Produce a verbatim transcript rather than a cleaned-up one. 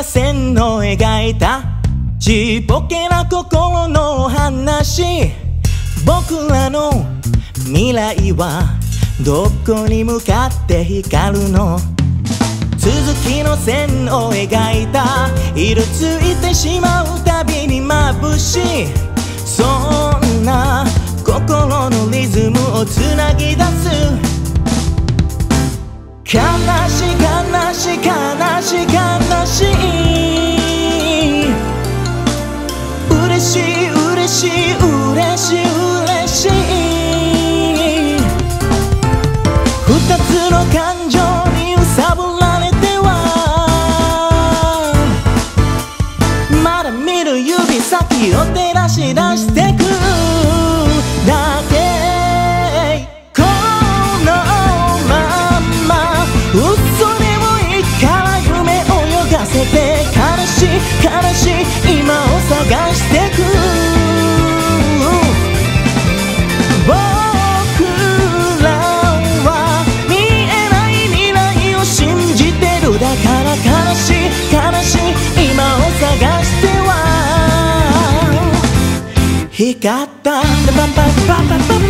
線を描いたちっぽけな心の話。僕らの未来はどこに向かって光るの。続きの線を描いた色ついてしまうたびに眩しい。そんな心のリズムをつなぎ出す。悲しい悲しい悲しい悲しい。嬉しい嬉しい嬉しい嬉しい。二つの感情に揺さぶられてはまだ見る指先を照らし出してくだけ。このまま嘘でもいいから夢を泳がせて悲しい悲しい今を探してく。僕らは見えない未来を信じてる。だから悲しい悲しい今を探しては光ったパパパパパパ